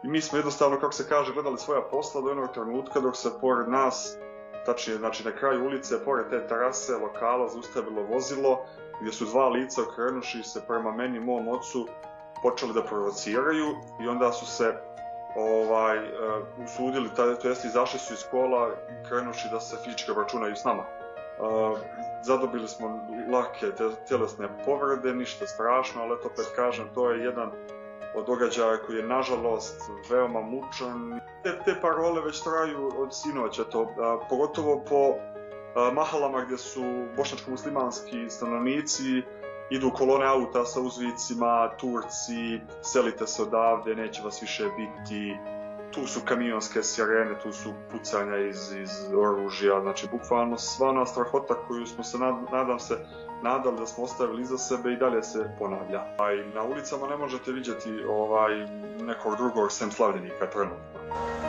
mi smo jednostavno, kako se kaže, gledali svoja posla do jednog trenutka dok se pored nas, tačnije znači na kraju ulice, pored te terase lokala, zaustavilo vozilo gdje su dva lica okrenuši se prema meni i mom ocu počeli da provociraju i onda su se usudili, to jest izašli su iz kola krenuši da se fizički računaju s nama. Zadobili smo lake tjelesne povrede, ništa strašno, ali opet kažem, to je jedan od događaja koji je nažalost veoma mučan. Te parole već traju od sinoća, pogotovo po mahalama gdje su bošnjačko-muslimanski stanovnici, idu kolone auta sa uzvicima Turci, selite se odavde, neće vas više biti. Tu su kamionske sirene, tu su pucanja iz oružja, znači bukvalno sva ona strahota koju smo se, nadam se, nadali da smo ostavili iza sebe i dalje se ponavlja. Na ulicama ne možete vidjeti nekog drugog sem slavljenika trenutno.